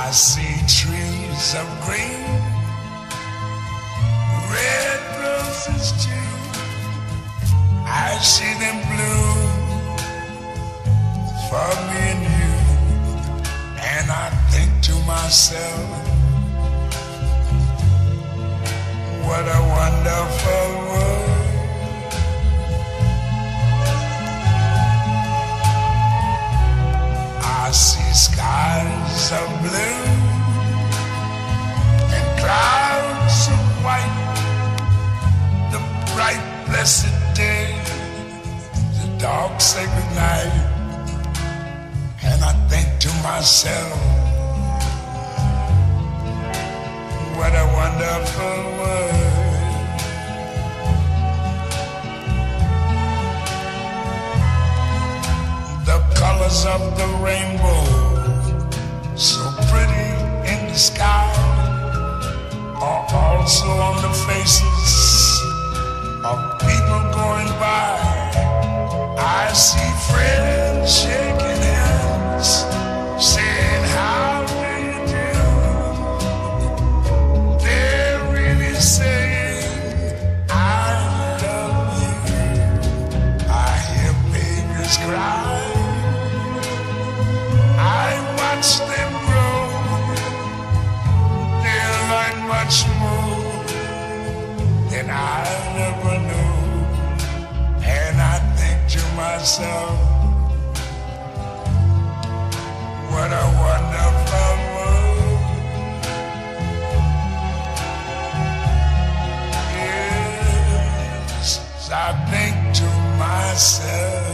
I see trees of green, red roses too. I see them bloom for me and you. And I think to myself, what a wonderful world. I see skies of blue and clouds of white, the bright blessed day, the dark sacred night. And I think to myself, what a wonderful world. The colors of the rainbow, so pretty in the sky, are also on the faces of people going by. I see friends shaking hands, saying how do you do. They're really saying I love you. I hear babies cry, I watch them grow. They'll learn much more than I never knew. And I think to myself, what a wonderful world. Yes, I think to myself,